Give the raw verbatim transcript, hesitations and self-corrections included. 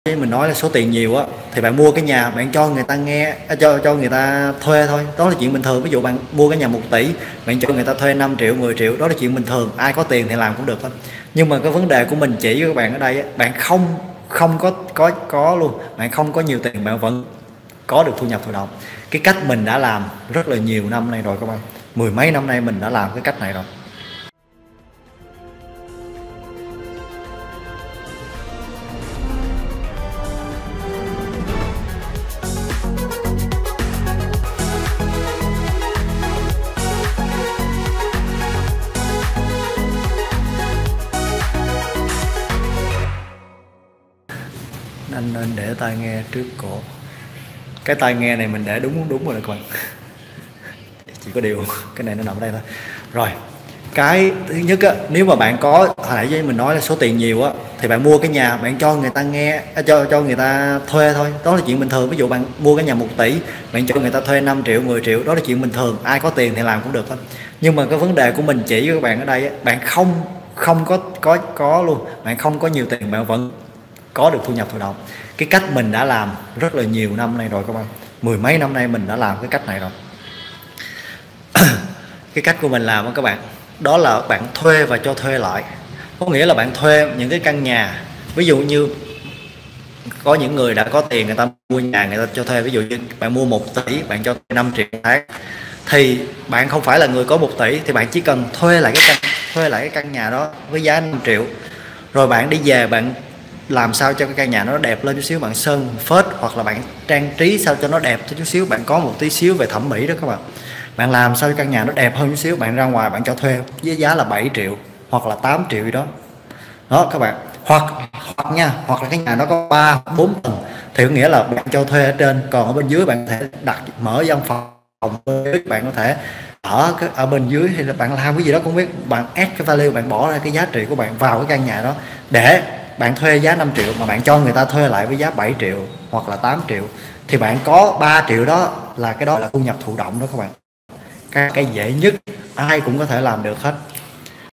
mình nói là số tiền nhiều á thì bạn mua cái nhà bạn cho người ta nghe à, cho cho người ta thuê thôi, đó là chuyện bình thường. Ví dụ bạn mua cái nhà một tỷ, bạn cho người ta thuê năm triệu mười triệu, đó là chuyện bình thường, ai có tiền thì làm cũng được thôi. Nhưng mà cái vấn đề của mình chỉ với các bạn ở đây á, bạn không không có có có luôn, bạn không có nhiều tiền bạn vẫn có được thu nhập thụ động. Cái cách mình đã làm rất là nhiều năm nay rồi các bạn, mười mấy năm nay mình đã làm cái cách này rồi. Anh nên để tai nghe trước cổ. Cái tai nghe này mình để đúng đúng rồi các bạn. Chỉ có điều cái này nó nằm ở đây thôi. Rồi, cái thứ nhất á, nếu mà bạn có hồi nãy với mình nói là số tiền nhiều á thì bạn mua cái nhà bạn cho người ta nghe à, cho cho người ta thuê thôi, đó là chuyện bình thường. Ví dụ bạn mua cái nhà một tỷ, bạn cho người ta thuê năm triệu mười triệu, đó là chuyện bình thường, ai có tiền thì làm cũng được thôi. Nhưng mà cái vấn đề của mình chỉ với các bạn ở đây á, bạn không không có có có luôn, bạn không có nhiều tiền bạn vẫn có được thu nhập thụ động. Cái cách mình đã làm rất là nhiều năm nay rồi các bạn, mười mấy năm nay mình đã làm cái cách này rồi. Cái cách của mình làm đó các bạn, đó là bạn thuê và cho thuê lại. Có nghĩa là bạn thuê những cái căn nhà, ví dụ như có những người đã có tiền người ta mua nhà người ta cho thuê, ví dụ như bạn mua một tỷ bạn cho năm triệu tháng, thì bạn không phải là người có một tỷ thì bạn chỉ cần thuê lại cái căn thuê lại cái căn nhà đó với giá năm triệu, rồi bạn đi về bạn làm sao cho cái căn nhà nó đẹp lên chút xíu, bạn sơn phết hoặc là bạn trang trí sao cho nó đẹp chút xíu, bạn có một tí xíu về thẩm mỹ đó các bạn. Bạn làm sao cho căn nhà nó đẹp hơn chút xíu, bạn ra ngoài bạn cho thuê với giá là bảy triệu hoặc là tám triệu gì đó. Đó các bạn, hoặc hoặc nha, hoặc là cái nhà nó có ba bốn tầng thì có nghĩa là bạn cho thuê ở trên, còn ở bên dưới bạn có thể đặt mở văn phòng, bạn có thể ở cái ở bên dưới hay là bạn làm cái gì đó cũng biết, bạn add cái value, bạn bỏ ra cái giá trị của bạn vào cái căn nhà đó để bạn thuê giá năm triệu mà bạn cho người ta thuê lại với giá bảy triệu hoặc là tám triệu, thì bạn có ba triệu, đó là cái đó là thu nhập thụ động đó các bạn. Cái, cái dễ nhất ai cũng có thể làm được hết.